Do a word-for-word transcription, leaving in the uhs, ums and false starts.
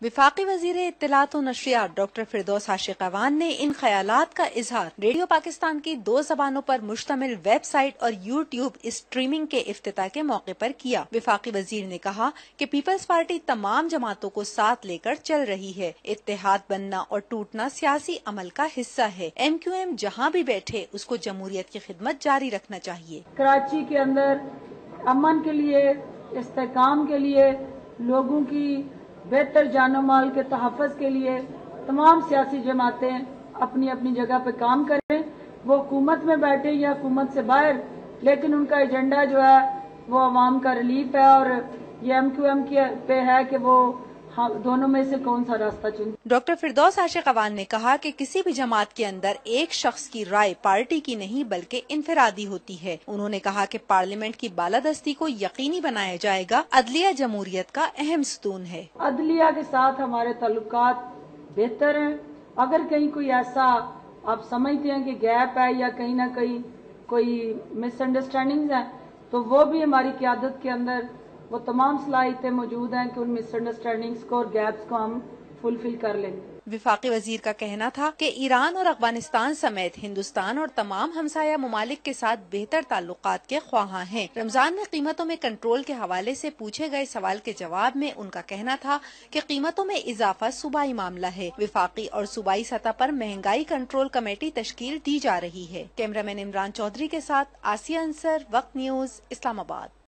वफाकी वजीर इत्तलात और नशरियात डॉक्टर फिरदौस आशिक अवान ने इन ख्यालात का इजहार रेडियो पाकिस्तान की दो जबानों पर मुश्तमिल वेबसाइट और यूट्यूब स्ट्रीमिंग के इफ्तिताह के मौके पर किया। वफाकी वजीर ने कहा कि पीपल्स पार्टी तमाम जमातों को साथ लेकर चल रही है। इत्तेहाद बनना और टूटना सियासी अमल का हिस्सा है। एम क्यू एम जहाँ भी बैठे उसको जमहूरियत की खिदमत जारी रखना चाहिए। कराची के अंदर अमन के लिए, इस्तेकाम के लिए, लोगों की बेहतर जानो माल के तहफ़्फ़ुज़ के लिए तमाम सियासी जमातें अपनी अपनी जगह पे काम करें। वो हुकूमत में बैठे या हुकूमत से बाहर, लेकिन उनका एजेंडा जो है वो अवाम का रिलीफ है और ये एम क्यू एम के पे है कि वो हाँ, दोनों में से कौन सा रास्ता चुने। डॉक्टर फिरदौस आशिक अवान ने कहा कि किसी भी जमात के अंदर एक शख्स की राय पार्टी की नहीं बल्कि इनफरादी होती है। उन्होंने कहा कि पार्लियामेंट की बालादस्ती को यकीनी बनाया जाएगा। अदलिया जमहूरियत का अहम स्तून है। अदलिया के साथ हमारे ताल्लुकात बेहतर हैं। अगर कहीं कोई ऐसा आप समझते हैं कि गैप है या कहीं ना कहीं कोई मिसअंडरस्टैंडिंग्स है, तो वो भी हमारी क़यादत के अंदर वो तमाम सलाहियतें मौजूद हैं कि उन मिसअंडरस्टैंडिंग्स को और गैप्स को हम फुलफिल कर लेंगे। वफाकी वजीर का कहना था कि ईरान और अफगानिस्तान समेत हिंदुस्तान और तमाम हमसाया ममालिक के साथ बेहतर ताल्लुकात के ख्वाहां हैं। रमजान में कीमतों में कंट्रोल के हवाले से पूछे गए सवाल के जवाब में उनका कहना था कि कीमतों में इजाफा सूबाई मामला है। वफाकी और सूबाई सतह पर महंगाई कंट्रोल कमेटी तश्कील दी जा रही है। कैमरामैन इमरान चौधरी के साथ आसिया अंसर, वक्त न्यूज, इस्लामाबाद।